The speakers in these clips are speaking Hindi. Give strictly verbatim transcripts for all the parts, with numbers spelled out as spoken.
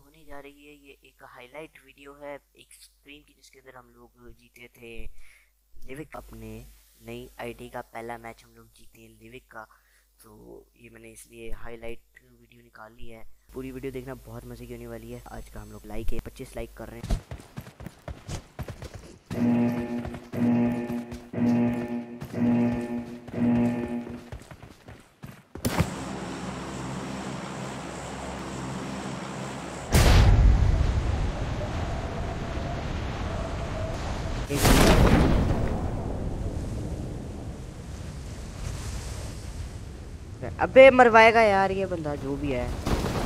होने जा रही है ये एक हाईलाइट वीडियो है एक स्क्रीन की, जिसके अंदर हम लोग जीते थे लिविक। अपने नई आईडी का पहला मैच हम लोग जीते लिविक का, तो ये मैंने इसलिए हाईलाइट वीडियो निकाली है। पूरी वीडियो देखना, बहुत मजे की होने वाली है। आज का हम लोग लाइक है पच्चीस लाइक कर रहे हैं। अबे मरवाएगा यार ये बंदा जो भी है।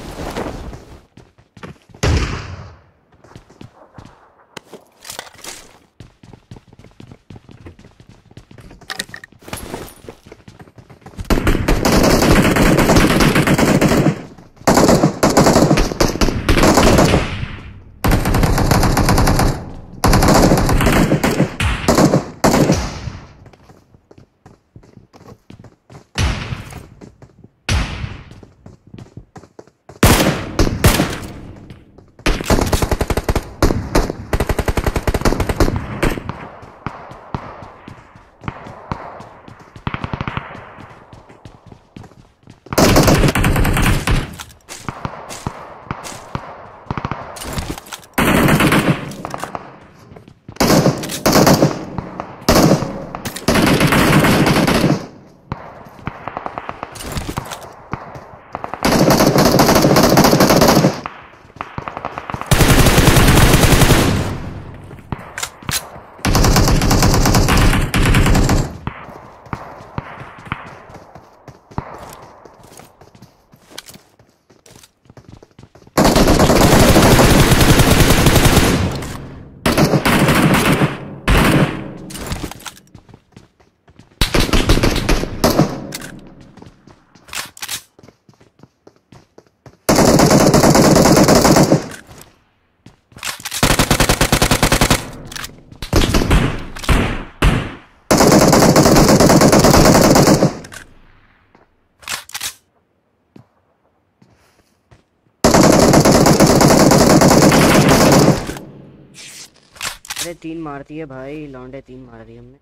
अरे तीन मारती है भाई, लौंडे तीन मार दी हमने।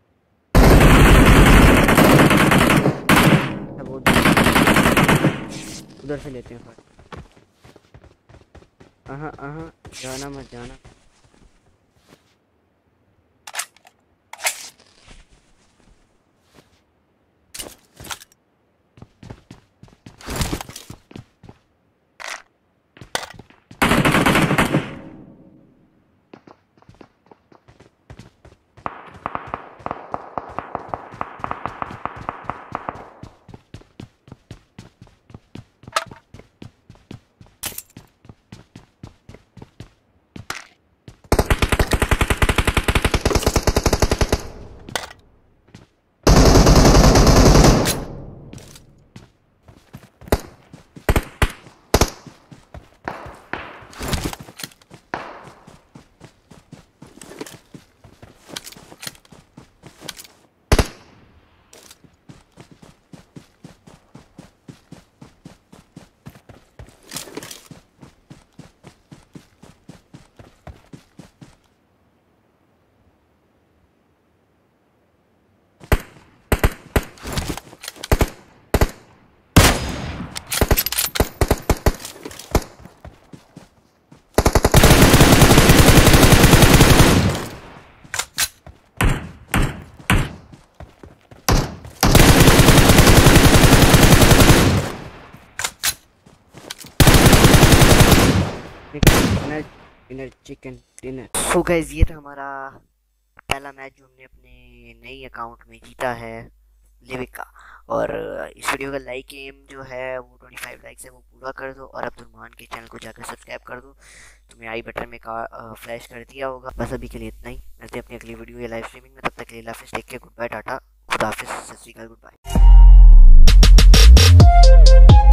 उधर से लेते हैं फिर। आहा आहा जाना मत जाना। Dinner chicken dinner. So guys, ये था हमारा पहला मैच जो हमने अपने नई अकाउंट में जीता है लिविक का। और इस वीडियो का लाइक एम जो है वो पच्चीस लाइक्स है, वो पूरा कर दो। और अब्दुल मान के चैनल को जाकर सब्सक्राइब कर दो। तुम्हें आई बटन में का फ्लैश कर दिया होगा। बस अभी के लिए इतना ही, मिलते हैं अपनी अगली वीडियो या लाइव स्ट्रीमिंग में। तब तक के लिए हाफिज़, take care, good bye, tata, खुदा हाफिज़, सत श्री अकाल, गुड बाय।